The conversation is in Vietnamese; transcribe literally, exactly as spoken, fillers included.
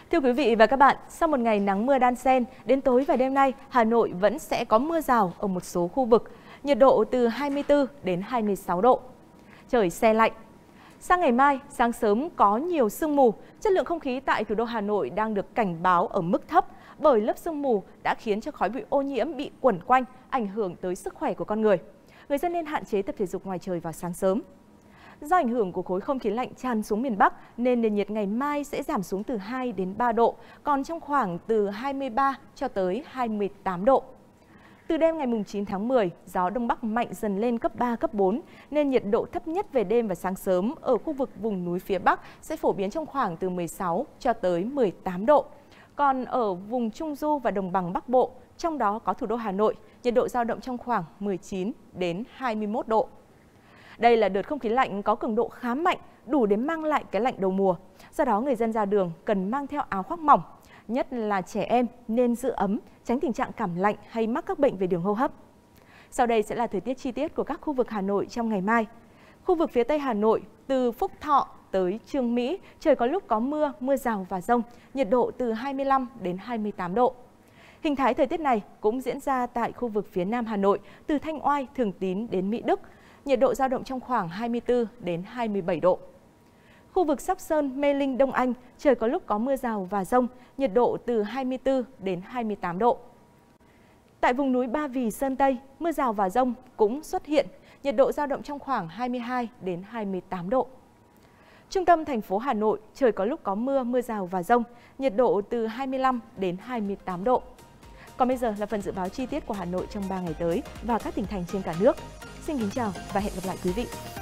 Thưa quý vị và các bạn, sau một ngày nắng mưa đan xen, đến tối và đêm nay, Hà Nội vẫn sẽ có mưa rào ở một số khu vực, nhiệt độ từ hai mươi tư đến hai mươi sáu độ. Trời se lạnh. Sang ngày mai, sáng sớm có nhiều sương mù, chất lượng không khí tại thủ đô Hà Nội đang được cảnh báo ở mức thấp bởi lớp sương mù đã khiến cho khói bụi ô nhiễm bị quẩn quanh, ảnh hưởng tới sức khỏe của con người. Người dân nên hạn chế tập thể dục ngoài trời vào sáng sớm. Do ảnh hưởng của khối không khí lạnh tràn xuống miền Bắc nên nền nhiệt ngày mai sẽ giảm xuống từ hai đến ba độ, còn trong khoảng từ hai mươi ba cho tới hai mươi tám độ. Từ đêm ngày chín tháng mười, gió Đông Bắc mạnh dần lên cấp ba, cấp bốn, nên nhiệt độ thấp nhất về đêm và sáng sớm ở khu vực vùng núi phía Bắc sẽ phổ biến trong khoảng từ mười sáu cho tới mười tám độ. Còn ở vùng Trung Du và Đồng bằng Bắc Bộ, trong đó có thủ đô Hà Nội, nhiệt độ dao động trong khoảng mười chín đến hai mươi mốt độ. Đây là đợt không khí lạnh có cường độ khá mạnh, đủ để mang lại cái lạnh đầu mùa. Do đó, người dân ra đường cần mang theo áo khoác mỏng, nhất là trẻ em nên giữ ấm, tránh tình trạng cảm lạnh hay mắc các bệnh về đường hô hấp. Sau đây sẽ là thời tiết chi tiết của các khu vực Hà Nội trong ngày mai. Khu vực phía Tây Hà Nội, từ Phúc Thọ tới Chương Mỹ, trời có lúc có mưa, mưa rào và dông, nhiệt độ từ hai mươi lăm đến hai mươi tám độ. Hình thái thời tiết này cũng diễn ra tại khu vực phía Nam Hà Nội, từ Thanh Oai, Thường Tín đến Mỹ Đức, nhiệt độ dao động trong khoảng hai mươi tư đến hai mươi bảy độ. Khu vực Sóc Sơn, Mê Linh, Đông Anh, trời có lúc có mưa rào và dông, nhiệt độ từ hai mươi tư đến hai mươi tám độ. Tại vùng núi Ba Vì, Sơn Tây, mưa rào và dông cũng xuất hiện, nhiệt độ dao động trong khoảng hai mươi hai đến hai mươi tám độ. Trung tâm thành phố Hà Nội, trời có lúc có mưa, mưa rào và dông, nhiệt độ từ hai mươi lăm đến hai mươi tám độ. Còn bây giờ là phần dự báo chi tiết của Hà Nội trong ba ngày tới và các tỉnh thành trên cả nước. Xin kính chào và hẹn gặp lại quý vị.